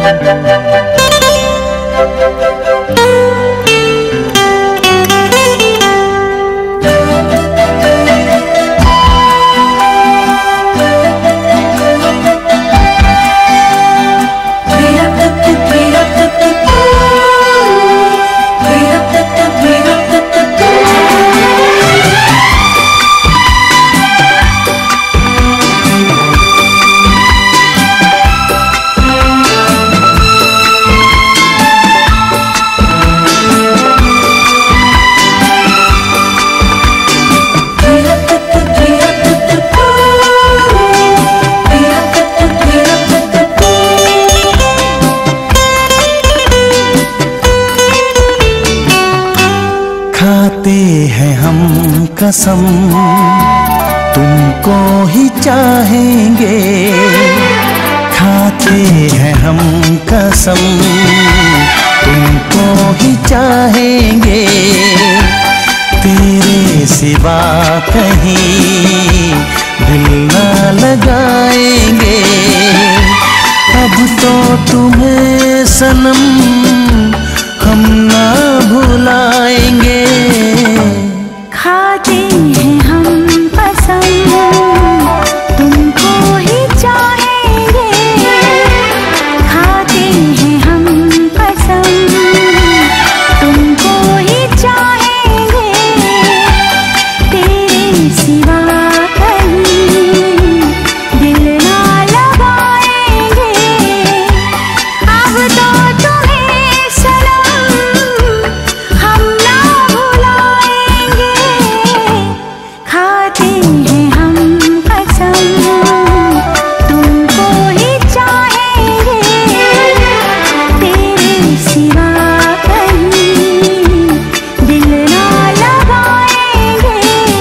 कसम तुमको ही चाहेंगे, खाते हैं हम कसम तुमको ही चाहेंगे, तेरे सिवा कहीं दिल ना लगाएंगे। अब तो तुम्हें सनम हम ना भुलाएंगे। खाते हैं हम कसम तुमको ही चाहेंगे, खाते हैं हम कसम तुमको ही चाहेंगे, तेरे सिवा कहीं दिल ना लगाएंगे। अब तो तुम्हें सनम हम ना भुलाएंगे। खाते हैं हम कसम तुमको ही चाहेंगे, तेरे सिवा कहीं दिल ना लगाएंगे।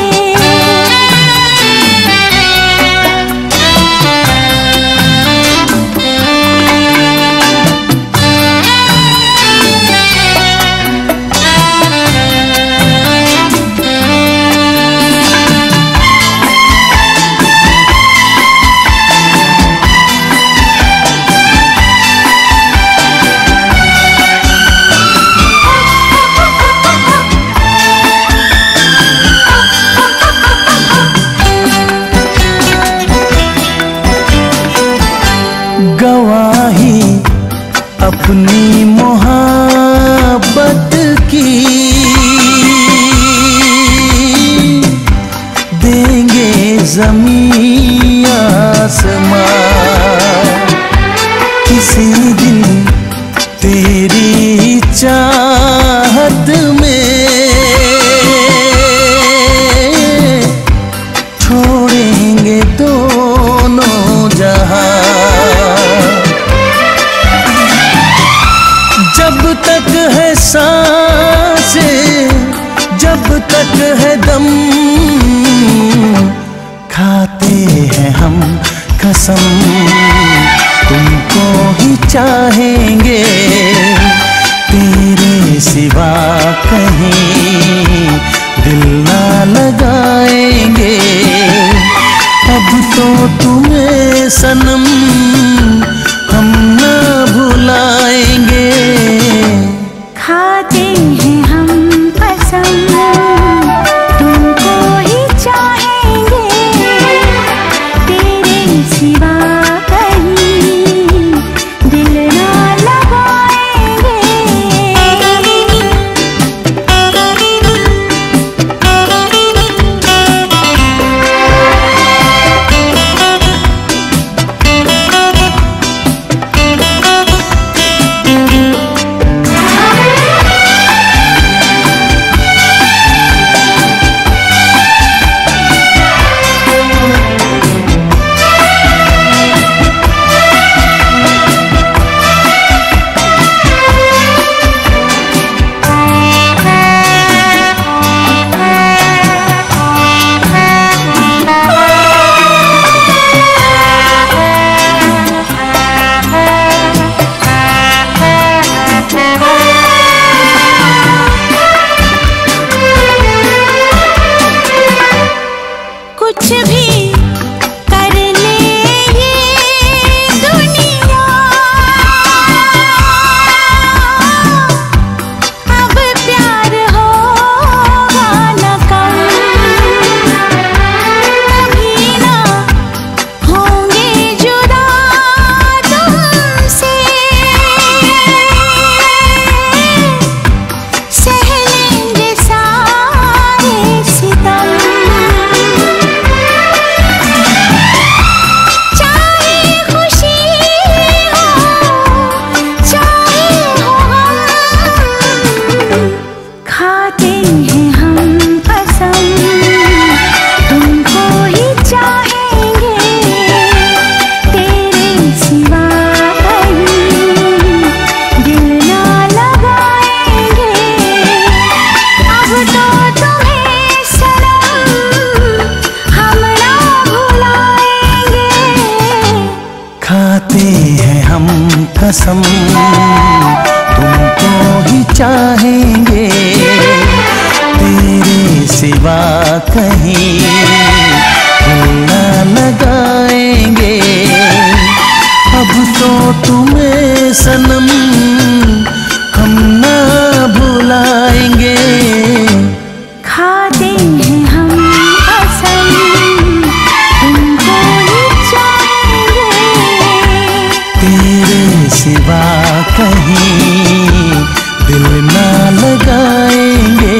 गवाही अपनी मोहब्बत की देंगे ज़मीं आसमां, किसी दिन तेरी चाहत में छोड़ेंगे दोनों जहां। जब तक है सांसें, जब तक है दम, खाते हैं हम कसम तुमको ही चाहेंगे, तेरे सिवा कहीं दिल ना लगाएंगे। अब तो तुम्हें सनम हम ना भुलाएंगे। खाते हैं हम कसम तुमको ही चाहेंगे, तेरे सिवा कहीं दिल ना लगाएंगे। कसम तुमको ही चाहेंगे, तेरे सिवा कहीं दिल ना लगाएंगे। अब तो तुम्हें सनम हम ना भुलाएंगे। खाते हैं हम कसम तुमको ही चाहेंगे, तेरे सिवा कहीं दिल ना लगाएंगे।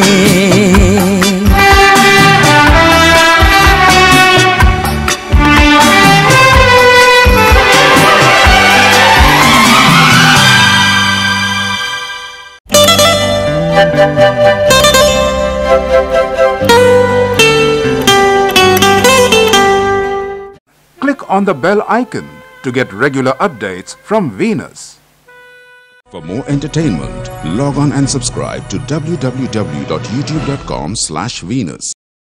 Click on the bell icon to get regular updates from Venus. For more entertainment, log on and subscribe to www.youtube.com/Venus.